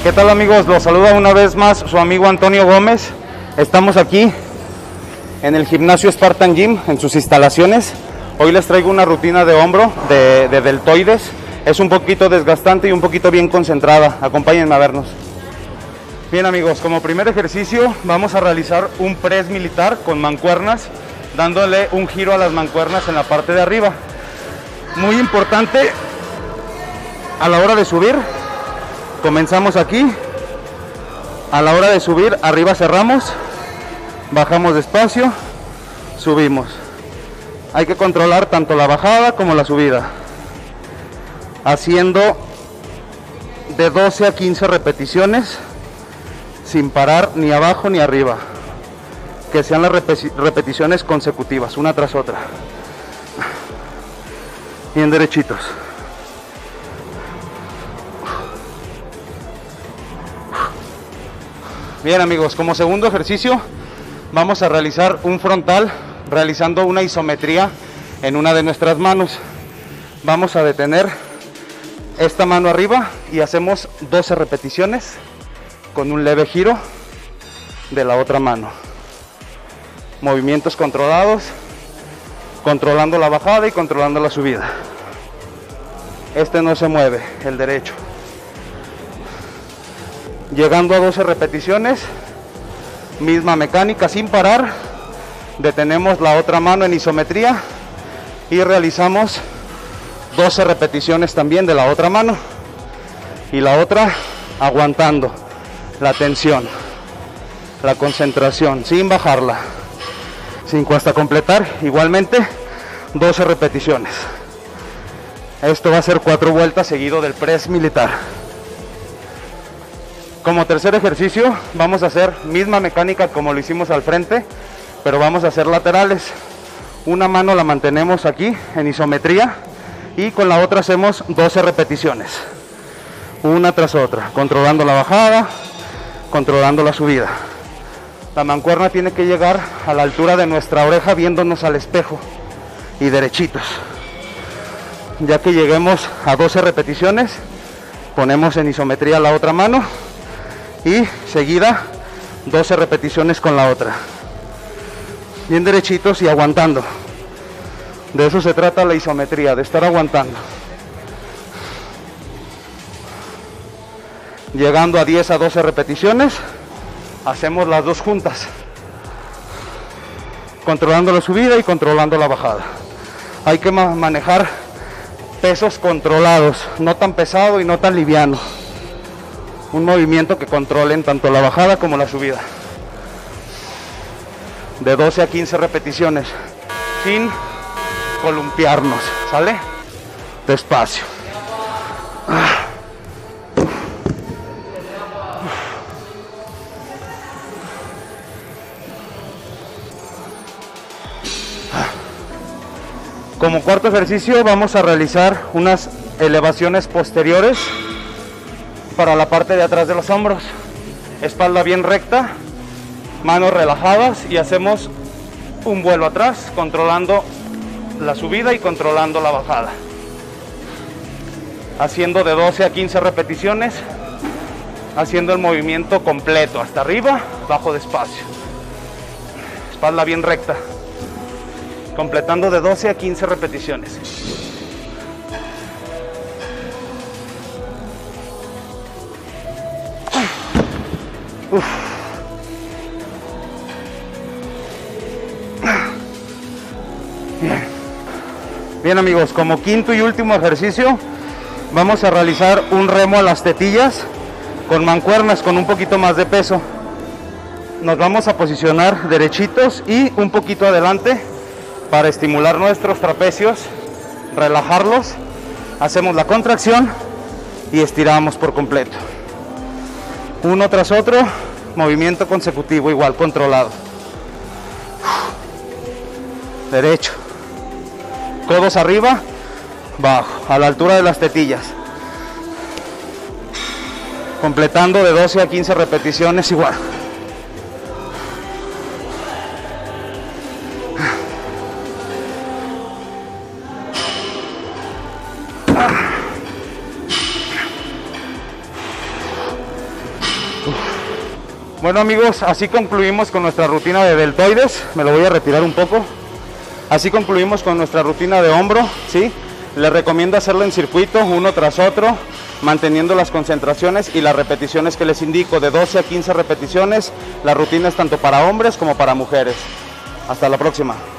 ¿Qué tal, amigos? Los saluda una vez más su amigo Antonio Gómez. Estamos aquí en el gimnasio Spartan Gym, en sus instalaciones. Hoy les traigo una rutina de hombro, de deltoides. Es un poquito desgastante y un poquito bien concentrada. Acompáñenme a vernos. Bien, amigos, como primer ejercicio vamos a realizar un press militar con mancuernas, dándole un giro a las mancuernas en la parte de arriba. Muy importante a la hora de subir. Comenzamos aquí. A la hora de subir, arriba cerramos, bajamos despacio, subimos. Hay que controlar tanto la bajada como la subida, haciendo de 12 a 15 repeticiones sin parar ni abajo ni arriba, que sean las repeticiones consecutivas, una tras otra, bien derechitos. Bien, amigos, como segundo ejercicio vamos a realizar un frontal realizando una isometría en una de nuestras manos. Vamos a detener esta mano arriba y hacemos 12 repeticiones con un leve giro de la otra mano. Movimientos controlados, controlando la bajada y controlando la subida. Este no se mueve, el derecho. Llegando a 12 repeticiones, misma mecánica, sin parar, detenemos la otra mano en isometría y realizamos 12 repeticiones también de la otra mano y la otra aguantando la tensión, la concentración, sin bajarla, hasta completar igualmente 12 repeticiones. Esto va a ser 4 vueltas seguido del press militar. Como tercer ejercicio vamos a hacer misma mecánica como lo hicimos al frente, pero vamos a hacer laterales. Una mano la mantenemos aquí en isometría y con la otra hacemos 12 repeticiones, una tras otra, controlando la bajada, controlando la subida. La mancuerna tiene que llegar a la altura de nuestra oreja viéndonos al espejo y derechitos. Ya que lleguemos a 12 repeticiones, ponemos en isometría la otra mano y seguida 12 repeticiones con la otra, bien derechitos y aguantando. De eso se trata la isometría, de estar aguantando. Llegando a 10 a 12 repeticiones, hacemos las dos juntas, controlando la subida y controlando la bajada. Hay que manejar pesos controlados, no tan pesado y no tan liviano. Un movimiento que controlen tanto la bajada como la subida. De 12 a 15 repeticiones, sin columpiarnos, ¿sale? Despacio. Como cuarto ejercicio vamos a realizar unas elevaciones posteriores para la parte de atrás de los hombros. Espalda bien recta, manos relajadas y hacemos un vuelo atrás, controlando la subida y controlando la bajada. Haciendo de 12 a 15 repeticiones, haciendo el movimiento completo, hasta arriba, bajo despacio. Espalda bien recta, completando de 12 a 15 repeticiones. Uf. Bien, amigos, como quinto y último ejercicio vamos a realizar un remo a las tetillas con mancuernas con un poquito más de peso. Nos vamos a posicionar derechitos y un poquito adelante para estimular nuestros trapecios, relajarlos. Hacemos la contracción y estiramos por completo. Uno tras otro, movimiento consecutivo, igual, controlado. Derecho. Codos arriba, bajo, a la altura de las tetillas. Completando de 12 a 15 repeticiones igual. Bueno amigos, así concluimos con nuestra rutina de deltoides. Me lo voy a retirar un poco. Así concluimos con nuestra rutina de hombro, ¿sí? Les recomiendo hacerlo en circuito, uno tras otro, manteniendo las concentraciones y las repeticiones que les indico, de 12 a 15 repeticiones. La rutina es tanto para hombres como para mujeres. Hasta la próxima.